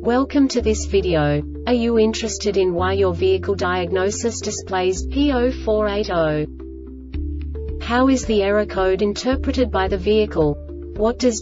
Welcome to this video. Are you interested in why your vehicle diagnosis displays P0480? How is the error code interpreted by the vehicle? What does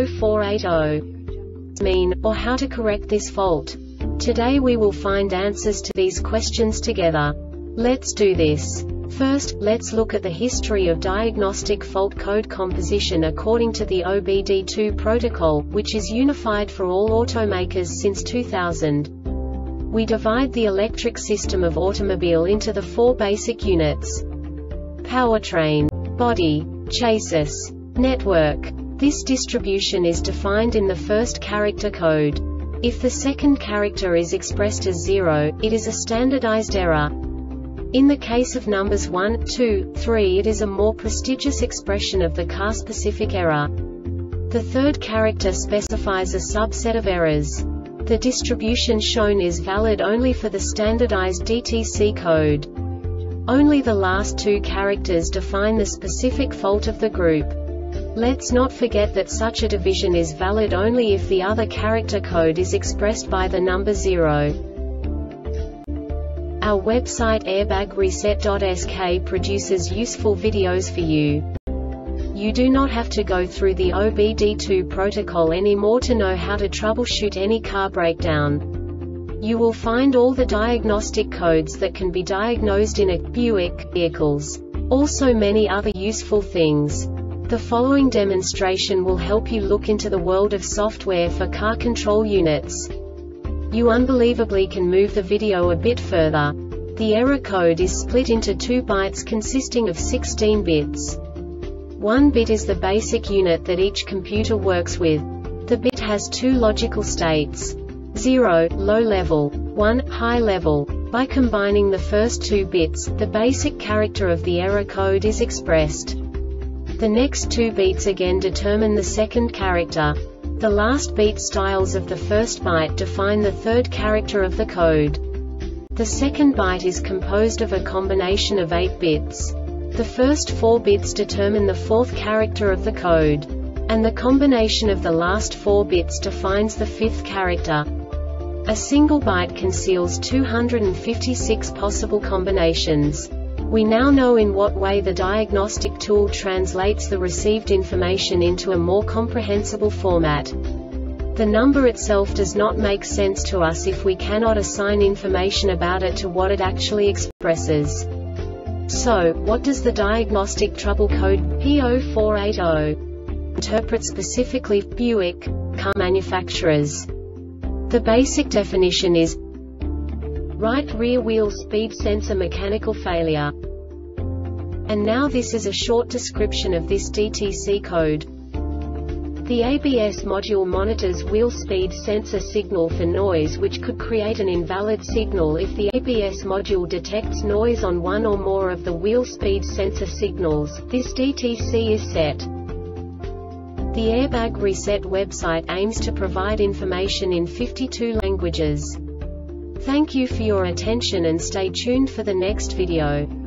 P0480 mean, or how to correct this fault? Today we will find answers to these questions together. Let's do this. First, let's look at the history of diagnostic fault code composition according to the OBD2 protocol, which is unified for all automakers since 2000. We divide the electric system of automobile into the four basic units: powertrain, body, chassis, network. This distribution is defined in the first character code. If the second character is expressed as 0, it is a standardized error. In the case of numbers 1, 2, 3, it is a more prestigious expression of the car-specific error. The third character specifies a subset of errors. The distribution shown is valid only for the standardized DTC code. Only the last two characters define the specific fault of the group. Let's not forget that such a division is valid only if the other character code is expressed by the number 0. Our website airbagreset.sk produces useful videos for you. You do not have to go through the OBD2 protocol anymore to know how to troubleshoot any car breakdown. You will find all the diagnostic codes that can be diagnosed in a Buick vehicles. Also many other useful things. The following demonstration will help you look into the world of software for car control units. You unbelievably can move the video a bit further. The error code is split into 2 bytes consisting of 16 bits. 1 bit is the basic unit that each computer works with. The bit has 2 logical states: 0, low level, 1, high level. By combining the first 2 bits, the basic character of the error code is expressed. The next 2 beats again determine the second character. The last beat styles of the first byte define the third character of the code. The second byte is composed of a combination of 8 bits. The first 4 bits determine the fourth character of the code. And the combination of the last 4 bits defines the fifth character. A single byte conceals 256 possible combinations. We now know in what way the diagnostic tool translates the received information into a more comprehensible format. The number itself does not make sense to us if we cannot assign information about it to what it actually expresses. So, what does the diagnostic trouble code P0480 interpret specifically for Buick car manufacturers? The basic definition is right rear wheel speed sensor mechanical failure. And now this is a short description of this DTC code. The ABS module monitors wheel speed sensor signal for noise, which could create an invalid signal if the ABS module detects noise on one or more of the wheel speed sensor signals. This DTC is set. The Airbag Reset website aims to provide information in 52 languages. Thank you for your attention and stay tuned for the next video.